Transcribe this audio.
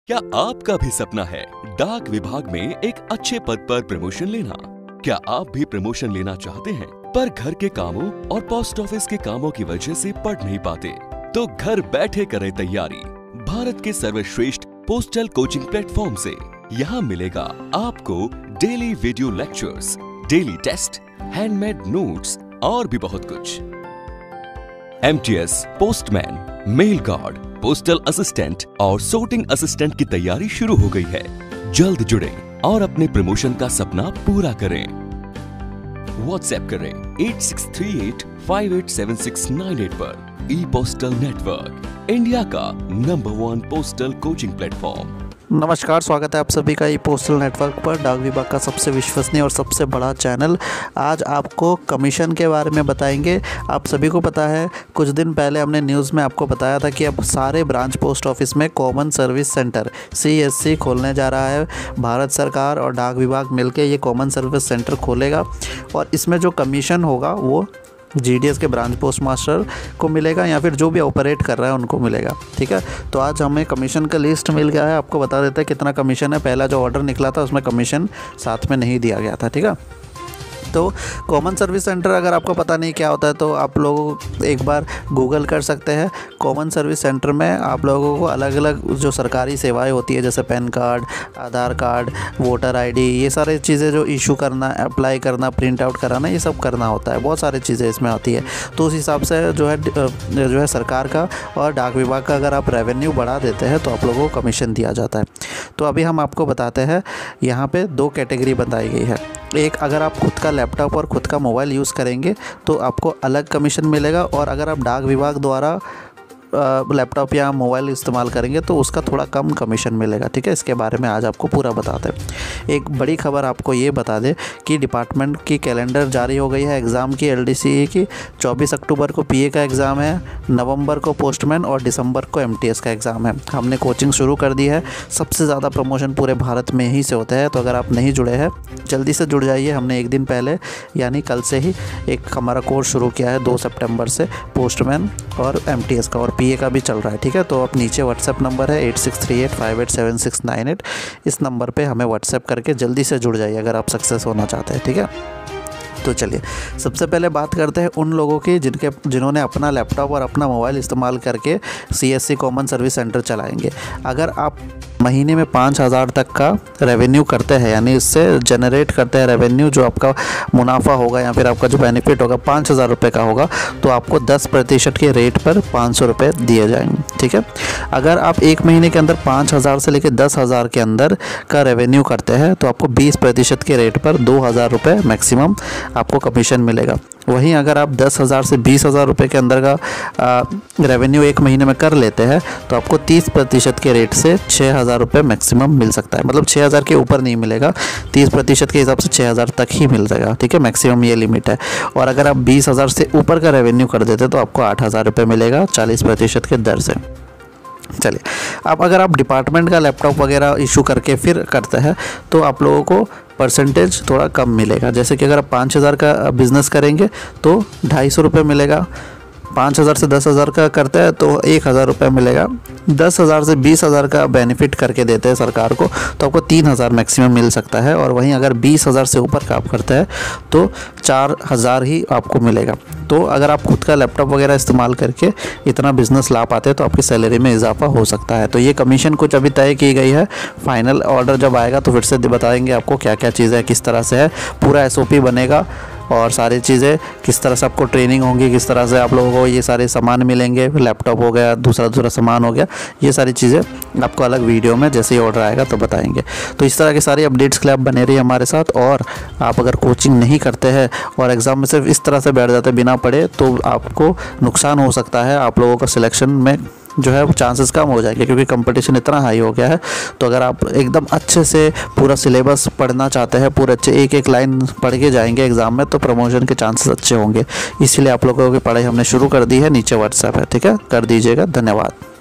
क्या आपका भी सपना है डाक विभाग में एक अच्छे पद पर प्रमोशन लेना? क्या आप भी प्रमोशन लेना चाहते हैं पर घर के कामों और पोस्ट ऑफिस के कामों की वजह से पढ़ नहीं पाते? तो घर बैठे करें तैयारी भारत के सर्वश्रेष्ठ पोस्टल कोचिंग प्लेटफॉर्म से। यहाँ मिलेगा आपको daily video lectures, daily test, handmade notes और भी बहुत कुछ। MTS, postman, mail guard, postal assistant और सोर्टिंग असिस्टेंट की तैयारी शुरू हो गई है। जल्द जुड़ें और अपने प्रमोशन का सपना पूरा करें। व्हाट्सएप करें 8638587698 पर। ई पोस्टल नेटवर्क, इंडिया का नंबर 1 पोस्टल कोचिंग प्लेटफॉर्म। नमस्कार, स्वागत है आप सभी का ई पोस्टल नेटवर्क पर, डाक विभाग का सबसे विश्वसनीय और सबसे बड़ा चैनल। आज आपको कमीशन के बारे में बताएंगे। आप सभी को पता है, कुछ दिन पहले हमने न्यूज़ में आपको बताया था कि अब सारे ब्रांच पोस्ट ऑफिस में कॉमन सर्विस सेंटर CSC खोलने जा रहा है। भारत सरकार और डाक विभाग मिलकर ये कॉमन सर्विस सेंटर खोलेगा और इसमें जो कमीशन होगा वो GDS के ब्रांच पोस्ट मास्टर को मिलेगा या फिर जो भी ऑपरेट कर रहा है उनको मिलेगा। ठीक है, तो आज हमें कमीशन का लिस्ट मिल गया है। आपको बता देते हैं कितना कमीशन है। पहला जो ऑर्डर निकला था उसमें कमीशन साथ में नहीं दिया गया था। ठीक है, तो कॉमन सर्विस सेंटर अगर आपको पता नहीं क्या होता है तो आप लोग एक बार गूगल कर सकते हैं। कॉमन सर्विस सेंटर में आप लोगों को अलग अलग जो सरकारी सेवाएं होती है, जैसे PAN card, Aadhaar card, voter ID, ये सारी चीज़ें जो इशू करना, अप्लाई करना, प्रिंट आउट कराना, ये सब करना होता है। बहुत सारी चीज़ें इसमें आती है। तो उस हिसाब से जो है सरकार का और डाक विभाग का अगर आप रेवेन्यू बढ़ा देते हैं तो आप लोगों को कमीशन दिया जाता है। तो अभी हम आपको बताते हैं, यहाँ पे 2 कैटेगरी बताई गई है। एक, अगर आप खुद का लैपटॉप और खुद का मोबाइल यूज़ करेंगे तो आपको अलग कमीशन मिलेगा, और अगर आप डाक विभाग द्वारा लैपटॉप या मोबाइल इस्तेमाल करेंगे तो उसका थोड़ा कम कमीशन मिलेगा। ठीक है, इसके बारे में आज आपको पूरा बताते हैं। एक बड़ी खबर आपको ये बता दें कि डिपार्टमेंट की कैलेंडर जारी हो गई है एग्ज़ाम की, LDCE की। 24 अक्टूबर को PA का एग्ज़ाम है, नवंबर को पोस्टमैन और दिसंबर को MTS का एग्ज़ाम है। हमने कोचिंग शुरू कर दी है। सबसे ज़्यादा प्रमोशन पूरे भारत में ही से होता है, तो अगर आप नहीं जुड़े हैं जल्दी से जुड़ जाइए। हमने एक दिन पहले यानी कल से ही एक हमारा कोर्स शुरू किया है 2 सितंबर से, पोस्टमैन और MTS का, और PA का भी चल रहा है। ठीक है, तो आप नीचे व्हाट्सएप नंबर है 8638587698, इस नंबर पे हमें व्हाट्सएप करके जल्दी से जुड़ जाइए अगर आप सक्सेस होना चाहते हैं। ठीक है, तो चलिए सबसे पहले बात करते हैं उन लोगों की जिन्होंने अपना लैपटॉप और अपना मोबाइल इस्तेमाल करके CSC कॉमन सर्विस सेंटर चलाएंगे। अगर आप महीने में 5000 तक का रेवेन्यू करते हैं, यानी इससे जनरेट करते हैं रेवेन्यू, जो आपका मुनाफा होगा या फिर आपका जो बेनिफिट होगा 5000 रुपये का होगा, तो आपको 10% के रेट पर 500 रुपये दिए जाएंगे। ठीक है, अगर आप एक महीने के अंदर 5000 से लेकर 10,000 के अंदर का रेवेन्यू करते हैं तो आपको 20% के रेट पर 2000 रुपये मैक्सिमम आपको कमीशन मिलेगा। वहीं अगर आप 10,000 से 20,000 रुपये के अंदर का रेवेन्यू एक महीने में कर लेते हैं तो आपको 30% के रेट से 6,000 रुपये मैक्सिमम मिल सकता है। मतलब 6,000 के ऊपर नहीं मिलेगा, 30% के हिसाब से 6,000 तक ही मिल जाएगा। ठीक है, मैक्सिमम ये लिमिट है। और अगर आप 20,000 से ऊपर का रेवेन्यू कर देते तो आपको 8,000 रुपये मिलेगा 40% के दर से। चलिए, अब अगर आप डिपार्टमेंट का लैपटॉप वगैरह इशू करके फिर करते हैं तो आप लोगों को परसेंटेज थोड़ा कम मिलेगा। जैसे कि अगर आप 5,000 का बिज़नेस करेंगे तो 250 रुपये मिलेगा। 5,000 से 10,000 का करते हैं तो 1,000 रुपये मिलेगा। 10,000 से 20,000 का बेनिफिट करके देते हैं सरकार को तो आपको 3,000 मैक्सिमम मिल सकता है। और वहीं अगर 20,000 से ऊपर का आप करते हैं तो 4,000 ही आपको मिलेगा। तो अगर आप खुद का लैपटॉप वगैरह इस्तेमाल करके इतना बिजनेस ला पाते हैं तो आपकी सैलरी में इजाफा हो सकता है। तो ये कमीशन कुछ अभी तय की गई है। फाइनल ऑर्डर जब आएगा तो फिर से बताएंगे आपको क्या क्या चीज़ें है, किस तरह से है, पूरा SOP बनेगा और सारी चीज़ें किस तरह से आपको ट्रेनिंग होंगी, किस तरह से आप लोगों को ये सारे सामान मिलेंगे, लैपटॉप हो गया, दूसरा सामान हो गया, ये सारी चीज़ें आपको अलग वीडियो में जैसे ही ऑर्डर आएगा तो बताएंगे। तो इस तरह की सारी अपडेट्स के लिए आप बने रहिए हमारे साथ। और आप अगर कोचिंग नहीं करते हैं और एग्ज़ाम में सिर्फ इस तरह से बैठ जाते बिना पढ़े तो आपको नुकसान हो सकता है। आप लोगों का सिलेक्शन में जो है वो चांसेस कम हो जाएंगे, क्योंकि कंपटीशन इतना हाई हो गया है। तो अगर आप एकदम अच्छे से पूरा सिलेबस पढ़ना चाहते हैं, पूरे अच्छे एक लाइन पढ़ के जाएंगे एग्ज़ाम में, तो प्रमोशन के चांसेस अच्छे होंगे। इसलिए आप लोगों की पढ़ाई हमने शुरू कर दी है। नीचे व्हाट्सएप है, ठीक है, कर दीजिएगा। धन्यवाद।